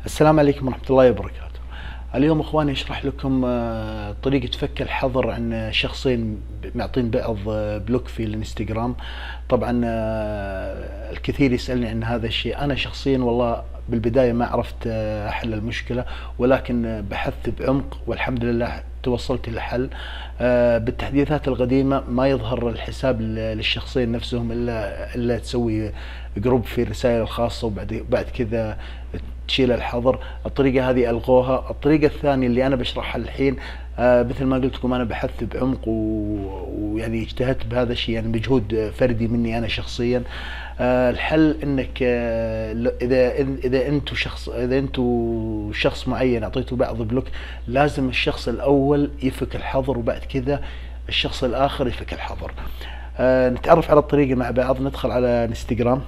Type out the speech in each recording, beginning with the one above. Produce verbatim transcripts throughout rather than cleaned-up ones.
السلام عليكم ورحمة الله وبركاته. اليوم اخواني اشرح لكم آه، طريقة فك الحظر عن شخصين معطين بعض آه، بلوك في الانستغرام. طبعا آه، الكثير يسألني عن هذا الشيء. انا شخصيا والله بالبداية ما عرفت آه، احل المشكلة، ولكن آه، بحثت بعمق والحمد لله توصلت للحل. آه، بالتحديثات القديمة ما يظهر الحساب للشخصين نفسهم الا الا تسوي جروب في الرسائل الخاصة، وبعد بعد كذا تشيل الحظر. الطريقة هذه ألغوها. الطريقة الثانية اللي أنا بشرحها الحين، آه مثل ما قلت لكم أنا بحثت بعمق ويعني اجتهدت بهذا الشيء، يعني مجهود فردي مني أنا شخصيا. آه الحل إنك آه إذا إذا أنتوا شخص إذا أنتوا شخص معين أعطيته بعض بلوك، لازم الشخص الأول يفك الحظر وبعد كذا الشخص الآخر يفك الحظر. آه نتعرف على الطريقة مع بعض. ندخل على انستغرام.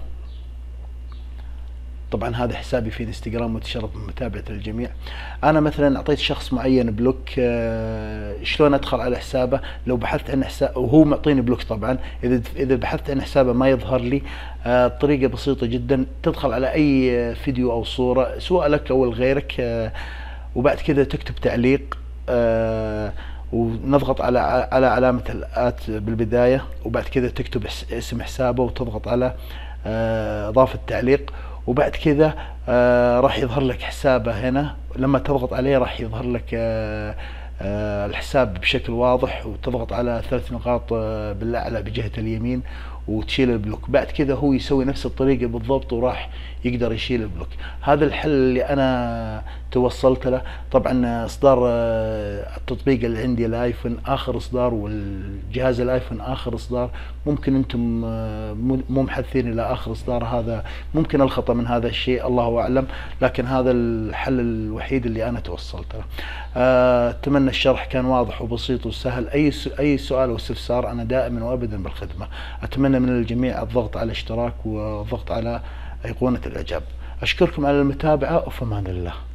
طبعا هذا حسابي في انستغرام متشرف بمتابعة الجميع. انا مثلا اعطيت شخص معين بلوك، آه شلون ادخل على حسابه؟ لو بحثت عن حساب وهو معطيني بلوك، طبعا اذا اذا بحثت عن حسابه ما يظهر لي. آه الطريقة بسيطة جدا. تدخل على اي فيديو او صورة سواء لك او لغيرك، آه وبعد كذا تكتب تعليق، آه ونضغط على على علامة الآت بالبداية، وبعد كذا تكتب اسم حسابه وتضغط على آه اضافة تعليق، وبعد كذا آه راح يظهر لك حسابه هنا. لما تضغط عليه راح يظهر لك آه آه الحساب بشكل واضح، وتضغط على ثلاث نقاط آه بالاعلى بجهة اليمين وتشيل البلوك. بعد كذا هو يسوي نفس الطريقة بالضبط وراح يقدر يشيل البلوك. هذا الحل اللي انا توصلت له. طبعا اصدار آه التطبيق اللي عندي الايفون اخر اصدار، والجهاز الايفون اخر اصدار. ممكن انتم آه مو محدثين الى اخر اصدار، هذا ممكن الخطأ من هذا الشيء الله اعلم، لكن هذا الحل الوحيد اللي انا توصلت له. آه، اتمنى الشرح كان واضح وبسيط وسهل. اي اي سؤال او استفسار انا دائما وابدا بالخدمة. اتمنى من الجميع الضغط على الاشتراك والضغط على ايقونة الاعجاب. اشكركم على المتابعة وفي امان الله.